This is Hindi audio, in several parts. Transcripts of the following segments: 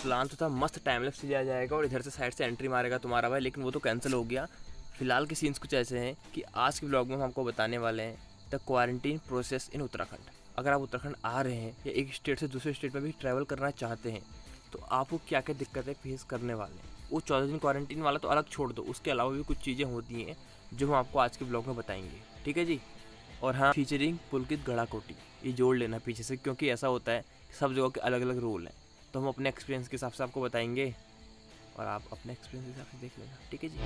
प्लान तो था मस्त टाइम लैप्स लिया जाएगा और इधर से साइड से एंट्री मारेगा तुम्हारा भाई, लेकिन वो तो कैंसिल हो गया। फिलहाल के सीन्स कुछ ऐसे हैं कि आज के ब्लॉग में हम आपको बताने वाले हैं the quarantine process in Uttarakhand. अगर आप उत्तराखंड आ रहे हैं या एक स्टेट से दूसरे स्टेट में भी ट्रैवल करना चाहते हैं तो आपको क्या क्या दिक्कतें फेस करने वाले हैं। वो 14 दिन क्वारंटीन वाला तो अलग छोड़ दो, उसके अलावा भी कुछ चीज़ें होती हैं जो हम आपको आज के ब्लॉग में बताएंगे, ठीक है जी। और हाँ, फीचरिंग पुलकित गड़ाकोटी, ये जोड़ लेना पीछे से, क्योंकि ऐसा होता है सब जगह के अलग अलग रूल हैं। तो हम अपने एक्सपीरियंस के हिसाब से आपको बताएंगे और आप अपने एक्सपीरियंस के हिसाब से देख लेना, ठीक है जी।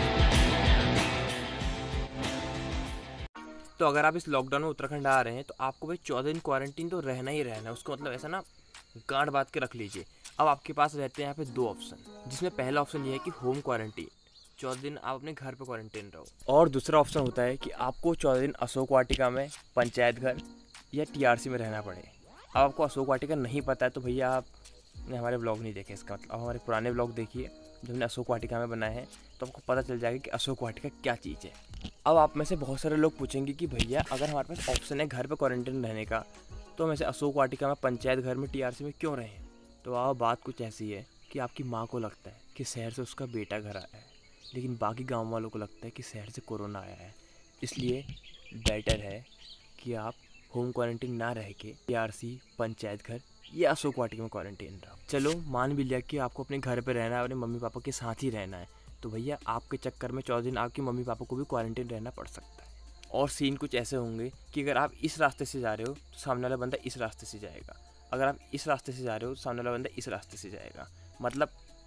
तो अगर आप इस लॉकडाउन में उत्तराखंड आ रहे हैं तो आपको भाई 14 दिन क्वारंटीन तो रहना ही रहना है। उसको मतलब ऐसा ना गांठ बांध के रख लीजिए। अब आपके पास रहते हैं यहाँ पे दो ऑप्शन, जिसमें पहला ऑप्शन ये है कि होम क्वारंटीन, 14 दिन आप अपने घर पे क्वारंटीन रहो। और दूसरा ऑप्शन होता है कि आपको 14 दिन अशोक वाटिका में, पंचायत घर या टीआरसी में रहना पड़े। अब आपको अशोक वाटिका नहीं पता है तो भैया आपने हमारे ब्लॉग नहीं देखे, इसका मतलब अब हमारे पुराने ब्लॉग देखिए जो हमने अशोक वाटिका में बनाए हैं, तो आपको पता चल जाएगा कि अशोक वाटिका क्या चीज़ है। अब आप में से बहुत सारे लोग पूछेंगे कि भैया अगर हमारे पास ऑप्शन है घर पे क्वारंटाइन रहने का तो हम ऐसे अशोक वाटिका में, पंचायत घर में, टीआरसी में क्यों रहें। तो अब बात कुछ ऐसी है कि आपकी माँ को लगता है कि शहर से उसका बेटा घर आया है, लेकिन बाकी गाँव वालों को लगता है कि शहर से कोरोना आया है। इसलिए बेटर है कि आप होम क्वारंटीन ना रह के टीआरसी, पंचायत घर या अशोक वाटिका में क्वारंटीन रहो। चलो मान भी लिया कि आपको अपने घर पे रहना है, अपने मम्मी पापा के साथ ही रहना है, तो भैया आपके चक्कर में 14 दिन आपके मम्मी पापा को भी क्वारंटीन रहना पड़ सकता है। और सीन कुछ ऐसे होंगे कि अगर आप इस रास्ते से जा रहे हो तो सामने वाला बंदा इस रास्ते से जाएगा, अगर आप इस रास्ते से जा रहे हो तो सामने वाला बंदा इस रास्ते से जाएगा। मतलब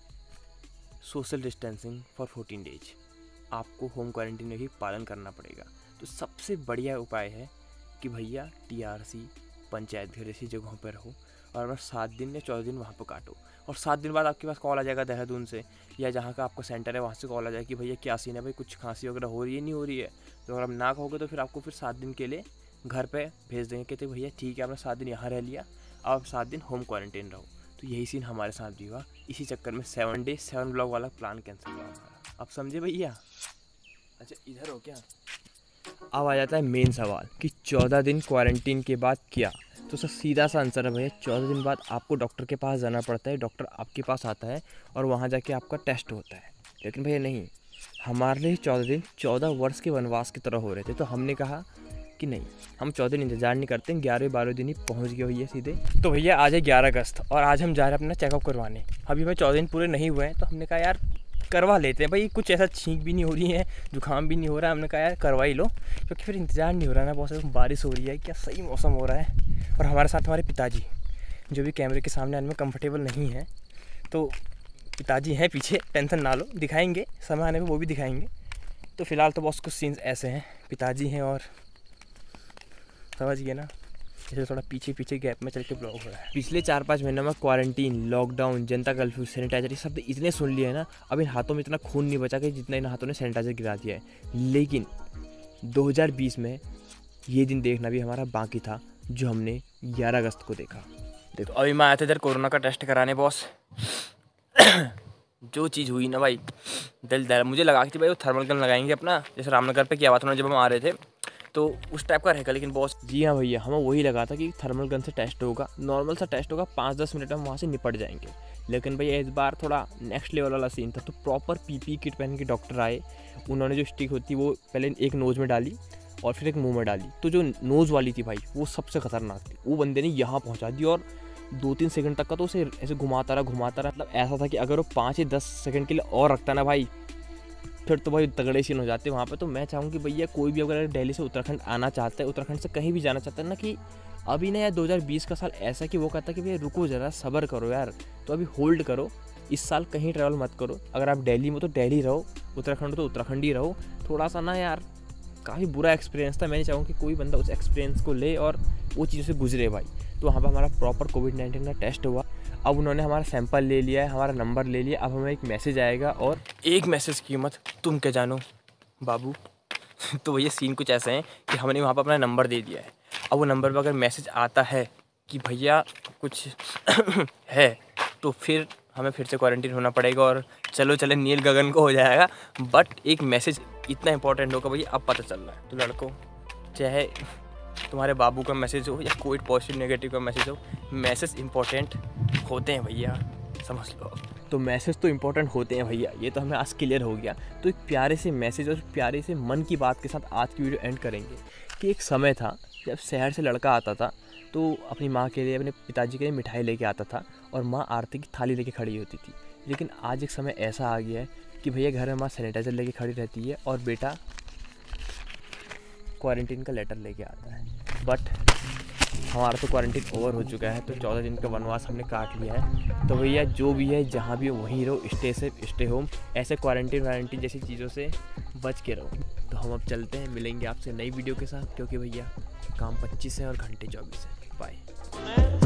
सोशल डिस्टेंसिंग फॉर 14 डेज आपको होम क्वारंटीन में भी पालन करना पड़ेगा। तो सबसे बढ़िया उपाय है कि भैया टीआरसी, पंचायत घर जैसी जगहों पर रहो और बस 7 दिन या 14 दिन वहाँ पर काटो। और 7 दिन बाद आपके पास कॉल आ जाएगा देहरादून से या जहाँ का आपका सेंटर है वहाँ से कॉल आ जाएगा कि भैया क्या सीन है भाई, कुछ खांसी वगैरह हो रही है, नहीं हो रही है। तो अगर आप ना कहोगे तो फिर आपको फिर 7 दिन के लिए घर पे भेज देंगे, कहते भैया ठीक है आपने 7 दिन यहाँ रह लिया, अब 7 दिन होम क्वारंटीन रहो। तो यही सीन हमारे साथ भी हुआ। इसी चक्कर में 7 डे 7 ब्लॉग वाला प्लान कैंसिल हुआ हमारा। अब समझे भैया? अच्छा इधर हो क्या? अब आ जाता है मेन सवाल कि 14 दिन क्वारंटीन के बाद क्या। तो सर सीधा सा आंसर है भैया, 14 दिन बाद आपको डॉक्टर के पास जाना पड़ता है। डॉक्टर आपके पास आता है और वहाँ जाके आपका टेस्ट होता है। लेकिन भैया नहीं, हमारे लिए 14 दिन 14 वर्ष के वनवास की तरह हो रहे थे। तो हमने कहा कि नहीं, हम 14 दिन इंतज़ार नहीं करते, 11-12 दिन ही पहुँच गए भैया सीधे। तो भैया आज है 11 अगस्त और आज हम जा रहे हैं अपना चेकअप करवाने। अभी हमें 14 दिन पूरे नहीं हुए हैं तो हमने कहा यार करवा लेते हैं भाई, कुछ ऐसा छींक भी नहीं हो रही है, जुकाम भी नहीं हो रहा है। हमने कहा यार करवा ही लो, क्योंकि फिर इंतज़ार नहीं हो रहा ना, बहुत सारी बारिश हो रही है, क्या सही मौसम हो रहा है। और हमारे साथ हमारे पिताजी जो भी कैमरे के सामने आने में कंफर्टेबल नहीं है, तो पिताजी हैं पीछे, टेंशन ना लो, दिखाएंगे समय आने में, वो भी दिखाएंगे। तो फिलहाल तो बहुत कुछ सीन्स ऐसे हैं, पिताजी हैं और समझ गए ना, इसे थोड़ा पीछे पीछे गैप में चल के ब्लॉग हो रहा है। पिछले 4-5 महीनों में क्वारंटीन, लॉकडाउन, जनता कर्फ्यू, सैनिटाइजर, ये शब्द इतने सुन लिए हैं ना, अब इन हाथों में इतना खून नहीं बचा कि जितना इन हाथों ने सैनिटाइजर गिरा दिया है। लेकिन 2020 में ये दिन देखना भी हमारा बाकी था जो हमने 11 अगस्त को देखा। देखो अभी मैं आया था इधर कोरोना का टेस्ट कराने बॉस। जो चीज़ हुई ना भाई, दिल दहला। मुझे लगा कि भाई वो थर्मल गन लगाएंगे अपना, जैसे रामनगर पे किया हुआ था जब हम आ रहे थे, तो उस टाइप का रहेगा। लेकिन बॉस जी हाँ भैया, हमें वही लगा था कि थर्मल गन से टेस्ट होगा, नॉर्मल सा टेस्ट होगा, 5-10 मिनट में हम वहाँ से निपट जाएंगे। लेकिन भैया इस बार थोड़ा नेक्स्ट लेवल वाला सीन था। तो प्रॉपर पीपी किट पहन के डॉक्टर आए, उन्होंने जो स्टिक होती वो पहले एक नोज़ में डाली और फिर एक मुंह में डाली। तो जो नोज़ वाली थी भाई वो सबसे खतरनाक थी। वो बंदे ने यहाँ पहुँचा दी और 2-3 सेकंड तक का तो उसे ऐसे घुमाता रहा। मतलब ऐसा था कि अगर वो 5 या 10 सेकंड के लिए और रखता ना भाई, फिर तो भाई तगड़े सीन हो जाते वहाँ पे। तो मैं चाहूँगी भैया कोई भी अगर दिल्ली से उत्तराखंड आना चाहता है, उत्तराखंड से कहीं भी जाना चाहता है ना, कि अभी ना यार 2020 का साल ऐसा कि वो कहता है कि भैया रुको ज़रा, सब्र करो यार, तो अभी होल्ड करो, इस साल कहीं ट्रैवल मत करो। अगर आप दिल्ली में तो दिल्ली रहो, उत्तराखंड तो उत्तराखंड ही रहो। थोड़ा सा ना यार काफ़ी बुरा एक्सपीरियंस था। मैं नहीं चाहूँगा कि कोई बंदा उस एक्सपीरियंस को ले और वो चीज़ों से गुजरे भाई। तो वहाँ पर हमारा प्रॉपर कोविड-19 का टेस्ट हुआ। अब उन्होंने हमारा सैंपल ले लिया है, हमारा नंबर ले लिया। अब हमें एक मैसेज आएगा और एक मैसेज की कीमत तुम क्या जानो बाबू। तो भैया सीन कुछ ऐसे हैं कि हमने वहाँ पर अपना नंबर दे दिया है। अब वो नंबर पर अगर मैसेज आता है कि भैया कुछ है, तो फिर हमें फिर से क्वारंटीन होना पड़ेगा और चलो चले नील गगन को हो जाएगा। बट एक मैसेज इतना इंपॉर्टेंट होगा भैया, अब पता चल रहा है। तो लड़कों, चाहे तुम्हारे बाबू का मैसेज हो या कोई पॉजिटिव नेगेटिव का मैसेज हो, मैसेज इंपॉर्टेंट होते हैं भैया। समझ लो। तो मैसेज तो इम्पोर्टेंट होते हैं भैया, ये तो हमें आज क्लियर हो गया। तो एक प्यारे से मैसेज और प्यारे से मन की बात के साथ आज की वीडियो एंड करेंगे कि एक समय था जब शहर से लड़का आता था तो अपनी माँ के लिए, अपने पिताजी के लिए मिठाई लेके आता था और माँ आरती की थाली लेके खड़ी होती थी। लेकिन आज एक समय ऐसा आ गया है कि भैया घर में माँ सैनिटाइज़र लेके खड़ी रहती है और बेटा क्वारंटीन का लेटर लेके आता है। बट हमारा तो क्वारंटीन ओवर हो चुका है, तो 14 दिन का वनवास हमने काट लिया है। तो भैया जो भी है, जहाँ भी हो वहीं रहो, स्टे सेफ, स्टे होम। ऐसे क्वारंटीन जैसी चीज़ों से बच के रहो। तो हम अब चलते हैं, मिलेंगे आपसे नई वीडियो के साथ, क्योंकि भैया काम 25 है और घंटे 24 है। बाय।